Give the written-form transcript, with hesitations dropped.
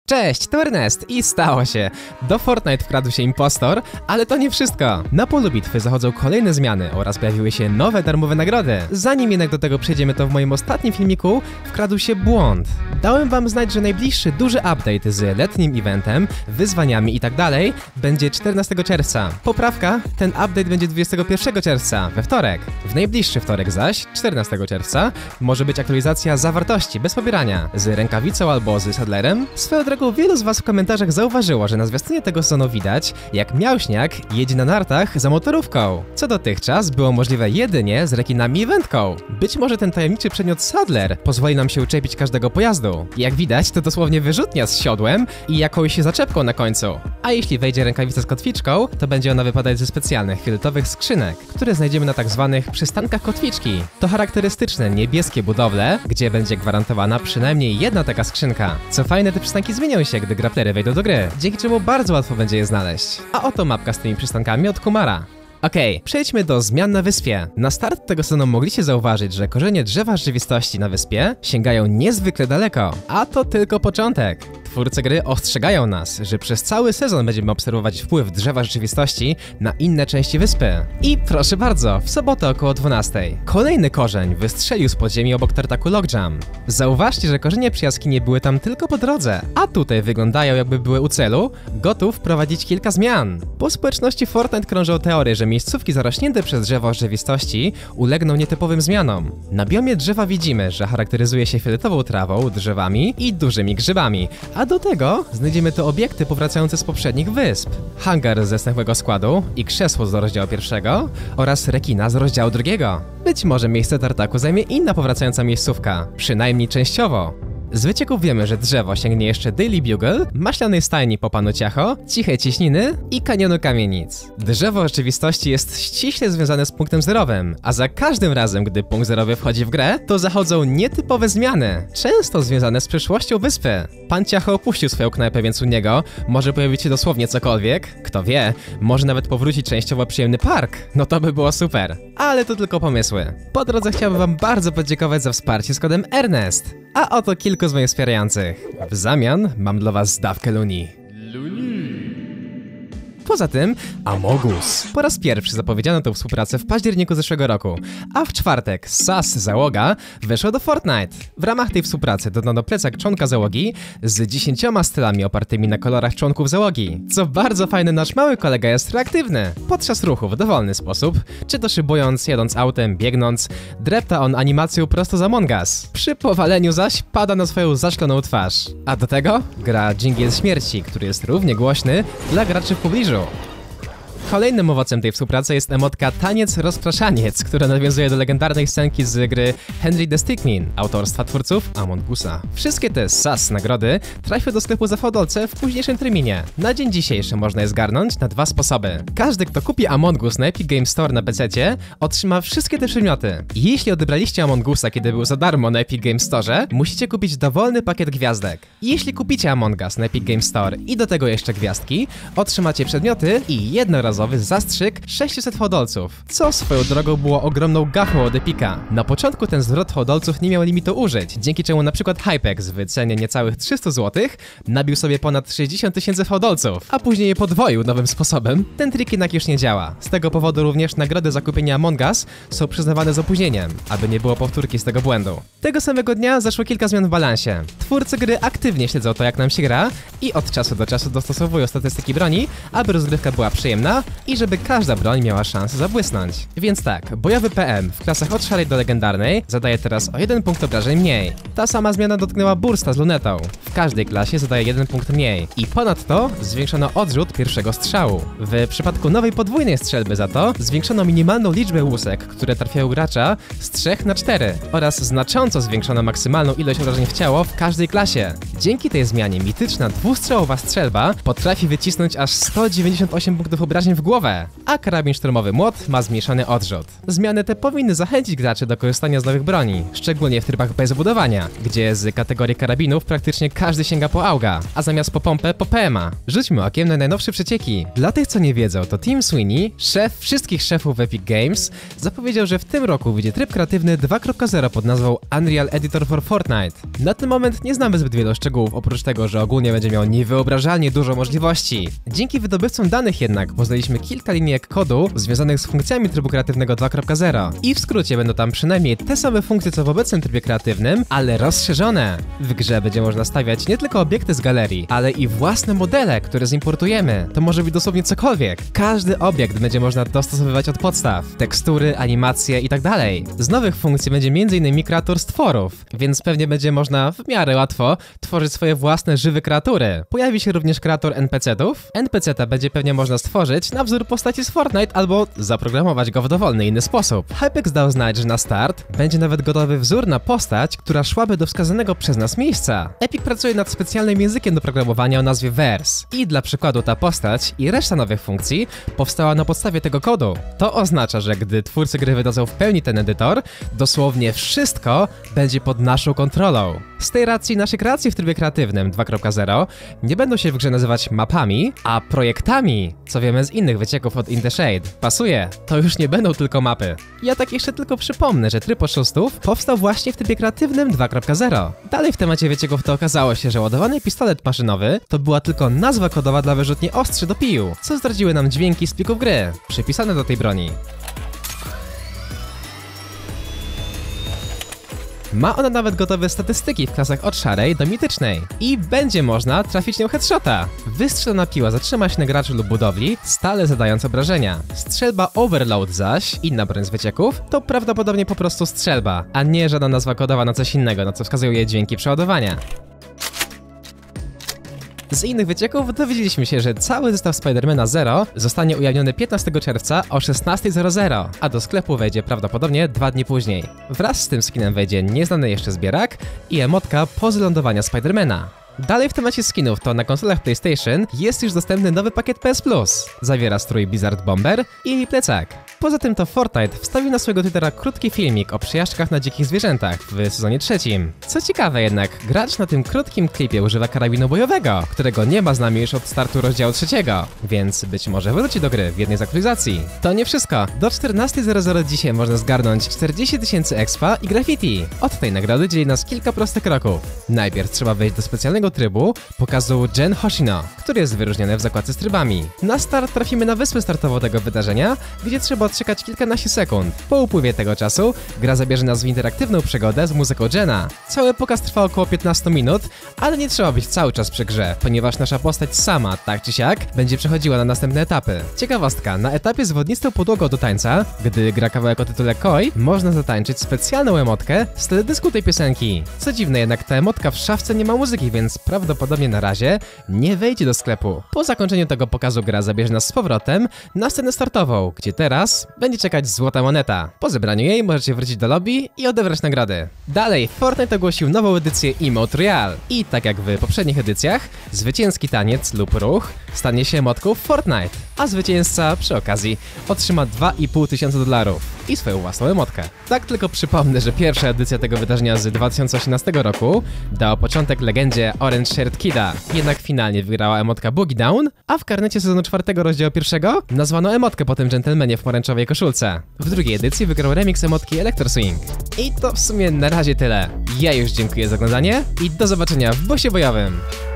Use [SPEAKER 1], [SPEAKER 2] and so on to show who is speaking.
[SPEAKER 1] Cześć, to Ernest i stało się. Do Fortnite wkradł się impostor, ale to nie wszystko. Na polu bitwy zachodzą kolejne zmiany oraz pojawiły się nowe darmowe nagrody. Zanim jednak do tego przejdziemy, to w moim ostatnim filmiku wkradł się błąd. Dałem wam znać, że najbliższy duży update z letnim eventem, wyzwaniami i tak dalej będzie 14 czerwca. Poprawka, ten update będzie 21 czerwca, we wtorek. W najbliższy wtorek zaś, 14 czerwca, może być aktualizacja zawartości bez pobierania, z rękawicą albo z sadlerem. Swoją drogą wielu z was w komentarzach zauważyło, że na zwiastunie tego sezonu widać, jak Miałśniak jedzie na nartach za motorówką, co dotychczas było możliwe jedynie z rekinami i wędką. Być może ten tajemniczy przedmiot Sadler pozwoli nam się uczepić każdego pojazdu. Jak widać, to dosłownie wyrzutnia z siodłem i jakąś zaczepką na końcu. A jeśli wejdzie rękawica z kotwiczką, to będzie ona wypadać ze specjalnych fioletowych skrzynek, które znajdziemy na tak zwanych przystankach kotwiczki. To charakterystyczne niebieskie budowle, gdzie będzie gwarantowana przynajmniej jedna taka skrzynka. Co fajne, te przystanki zmienią się, gdy graplery wejdą do gry, dzięki czemu bardzo łatwo będzie je znaleźć. A oto mapka z tymi przystankami od Kumara. Okej, przejdźmy do zmian na wyspie. Na start tego sezonu mogliście zauważyć, że korzenie drzewa rzeczywistości na wyspie sięgają niezwykle daleko. A to tylko początek. Twórcy gry ostrzegają nas, że przez cały sezon będziemy obserwować wpływ drzewa rzeczywistości na inne części wyspy. I proszę bardzo, w sobotę około 12. Kolejny korzeń wystrzelił z podziemi obok tartaku Logjam. Zauważcie, że korzenie przy jaskini były tam tylko po drodze, a tutaj wyglądają jakby były u celu, gotów wprowadzić kilka zmian. Po społeczności Fortnite krążą teorie, że miejscówki zarośnięte przez drzewo rzeczywistości ulegną nietypowym zmianom. Na biomie drzewa widzimy, że charakteryzuje się fioletową trawą, drzewami i dużymi grzybami, a do tego znajdziemy tu obiekty powracające z poprzednich wysp. Hangar ze następnego składu i krzesło z rozdziału pierwszego oraz rekina z rozdziału drugiego. Być może miejsce tartaku zajmie inna powracająca miejscówka, przynajmniej częściowo. Z wycieków wiemy, że drzewo sięgnie jeszcze Daily Bugle, maślanej stajni po panu Ciacho, cichej cieśniny i kanionu kamienic. Drzewo rzeczywistości jest ściśle związane z punktem zerowym, a za każdym razem, gdy punkt zerowy wchodzi w grę, to zachodzą nietypowe zmiany, często związane z przyszłością wyspy. Pan Ciacho opuścił swoją knajpę, więc u niego może pojawić się dosłownie cokolwiek, kto wie, może nawet powrócić częściowo przyjemny park, no to by było super. Ale to tylko pomysły. Po drodze chciałbym wam bardzo podziękować za wsparcie z kodem Ernest. A oto kilku z moich wspierających. W zamian mam dla was dawkę Luni. Poza tym Amogus. Po raz pierwszy zapowiedziano tę współpracę w październiku zeszłego roku, a w czwartek SAS Załoga weszło do Fortnite. W ramach tej współpracy dodano plecak członka załogi z 10 stylami opartymi na kolorach członków załogi. Co bardzo fajne, nasz mały kolega jest reaktywny. Podczas ruchu w dowolny sposób, czy to szybując, jadąc autem, biegnąc, drepta on animacją prosto z Among Us. Przy powaleniu zaś pada na swoją zaszkloną twarz. A do tego gra Dżingiel Śmierci, który jest równie głośny dla graczy w pobliżu. Kolejnym owocem tej współpracy jest emotka Taniec Rozpraszaniec, która nawiązuje do legendarnej scenki z gry Henry the Stickmin, autorstwa twórców Among Usa. Wszystkie te SAS nagrody trafią do sklepu za fałdolce w późniejszym terminie. Na dzień dzisiejszy można je zgarnąć na dwa sposoby. Każdy, kto kupi Among Us na Epic Games Store na PC-cie, otrzyma wszystkie te przedmioty. Jeśli odebraliście Among Usa, kiedy był za darmo na Epic Games Store, musicie kupić dowolny pakiet gwiazdek. Jeśli kupicie Among Us na Epic Games Store i do tego jeszcze gwiazdki, otrzymacie przedmioty i jednorazowy zastrzyk 600 fałdolców, co swoją drogą było ogromną gafą od Epica. Na początku ten zwrot fałdolców nie miał limitu użyć, dzięki czemu na przykład Hypex w cenie niecałych 300 zł nabił sobie ponad 60 000 fałdolców, a później je podwoił nowym sposobem. Ten trik jednak już nie działa. Z tego powodu również nagrody za kupienie Among Us są przyznawane z opóźnieniem, aby nie było powtórki z tego błędu. Tego samego dnia zaszło kilka zmian w balansie. Twórcy gry aktywnie śledzą to, jak nam się gra i od czasu do czasu dostosowują statystyki broni, aby rozgrywka była przyjemna i żeby każda broń miała szansę zabłysnąć. Więc tak, bojowy PM w klasach od szarej do legendarnej zadaje teraz o 1 punkt obrażeń mniej. Ta sama zmiana dotknęła Bursta z lunetą. W każdej klasie zadaje 1 punkt mniej. I ponadto zwiększono odrzut pierwszego strzału. W przypadku nowej podwójnej strzelby za to zwiększono minimalną liczbę łusek, które trafiają gracza z 3 na 4 oraz znacząco zwiększono maksymalną ilość obrażeń w ciało w każdej klasie. Dzięki tej zmianie mityczna dwustrzałowa strzelba potrafi wycisnąć aż 198 punktów obrażeń w głowę, a karabin szturmowy młot ma zmniejszony odrzut. Zmiany te powinny zachęcić graczy do korzystania z nowych broni, szczególnie w trybach bez budowania, gdzie z kategorii karabinów praktycznie każdy sięga po AUGa, a zamiast po pompę po PMA. Rzućmy okiem na najnowsze przecieki. Dla tych, co nie wiedzą, to Tim Sweeney, szef wszystkich szefów w Epic Games, zapowiedział, że w tym roku wyjdzie tryb kreatywny 2.0 pod nazwą Unreal Editor for Fortnite. Na ten moment nie znamy zbyt wielu szczegółów, oprócz tego, że ogólnie będzie miał miał niewyobrażalnie dużo możliwości. Dzięki wydobywcom danych jednak poznaliśmy kilka linijek kodu związanych z funkcjami trybu kreatywnego 2.0 i w skrócie będą tam przynajmniej te same funkcje co w obecnym trybie kreatywnym, ale rozszerzone. W grze będzie można stawiać nie tylko obiekty z galerii, ale i własne modele, które zimportujemy. To może być dosłownie cokolwiek. Każdy obiekt będzie można dostosowywać od podstaw, tekstury, animacje i tak dalej. Z nowych funkcji będzie m.in. kreator stworów, więc pewnie będzie można w miarę łatwo tworzyć swoje własne żywe kreatury. Pojawi się również kreator NPC-ów. NPC-ta będzie pewnie można stworzyć na wzór postaci z Fortnite albo zaprogramować go w dowolny inny sposób. Hypex dał znać, że na start będzie nawet gotowy wzór na postać, która szłaby do wskazanego przez nas miejsca. Epic pracuje nad specjalnym językiem do programowania o nazwie Verse i dla przykładu ta postać i reszta nowych funkcji powstała na podstawie tego kodu. To oznacza, że gdy twórcy gry wydadzą w pełni ten edytor, dosłownie wszystko będzie pod naszą kontrolą. Z tej racji nasze kreacje w trybie kreatywnym 2.0 nie będą się w grze nazywać mapami, a projektami, co wiemy z innych wycieków od In The Shade. Pasuje, to już nie będą tylko mapy. Ja tak jeszcze tylko przypomnę, że tryb oszustów powstał właśnie w trybie kreatywnym 2.0. Dalej w temacie wycieków to okazało się, że ładowany pistolet maszynowy to była tylko nazwa kodowa dla wyrzutni ostrzy do piju, co zdradziły nam dźwięki z plików gry, przypisane do tej broni. Ma ona nawet gotowe statystyki w klasach od szarej do mitycznej. I będzie można trafić nią headshota. Wystrzelona piła zatrzyma się na graczu lub budowli, stale zadając obrażenia. Strzelba Overload zaś, inna broń z wycieków, to prawdopodobnie po prostu strzelba, a nie żadna nazwa kodowa na coś innego, na co wskazują jej dźwięki przeładowania. Z innych wycieków dowiedzieliśmy się, że cały zestaw Spidermana Zero zostanie ujawniony 15 czerwca o 16:00, a do sklepu wejdzie prawdopodobnie 2 dni później. Wraz z tym skinem wejdzie nieznany jeszcze zbierak i emotka pozy lądowania Spidermana. Dalej w temacie skinów to na konsolach PlayStation jest już dostępny nowy pakiet PS Plus. Zawiera strój Blizzard Bomber i plecak. Poza tym to Fortnite wstawił na swojego Twittera krótki filmik o przejażdżkach na dzikich zwierzętach w sezonie 3. Co ciekawe jednak, gracz na tym krótkim klipie używa karabinu bojowego, którego nie ma z nami już od startu rozdziału 3, więc być może wróci do gry w jednej z aktualizacji. To nie wszystko. Do 14:00 dzisiaj można zgarnąć 40 000 expa i graffiti. Od tej nagrody dzieli nas kilka prostych kroków. Najpierw trzeba wejść do specjalnego trybu pokazu Gen Hoshino, który jest wyróżniony w zakładce z trybami. Na start trafimy na wyspę startową tego wydarzenia, gdzie trzeba odczekać kilkanaście sekund. Po upływie tego czasu gra zabierze nas w interaktywną przygodę z muzyką Gena. Cały pokaz trwa około 15 minut, ale nie trzeba być cały czas przy grze, ponieważ nasza postać sama, tak czy siak, będzie przechodziła na następne etapy. Ciekawostka, na etapie z wodnistą podłogą do tańca, gdy gra kawałek o tytule Koi, można zatańczyć specjalną emotkę z teledysku tej piosenki. Co dziwne jednak, ta emotka w szafce nie ma muzyki, więc prawdopodobnie na razie nie wejdzie do sklepu. Po zakończeniu tego pokazu gra zabierze nas z powrotem na scenę startową, gdzie teraz będzie czekać złota moneta. Po zebraniu jej możecie wrócić do lobby i odebrać nagrody. Dalej, Fortnite ogłosił nową edycję Emote Royale i tak jak w poprzednich edycjach, zwycięski taniec lub ruch stanie się emotką w Fortnite, a zwycięzca przy okazji otrzyma $2500 i swoją własną emotkę. Tak tylko przypomnę, że pierwsza edycja tego wydarzenia z 2018 roku dała początek legendzie Orange Shirt Kida, jednak finalnie wygrała emotka Boogie Down, a w karnecie sezonu 4 rozdziału 1 nazwano emotkę po tym dżentelmenie w pomarańczowej koszulce. W drugiej edycji wygrał remix emotki Electro Swing. I to w sumie na razie tyle. Ja już dziękuję za oglądanie i do zobaczenia w bosie bojowym!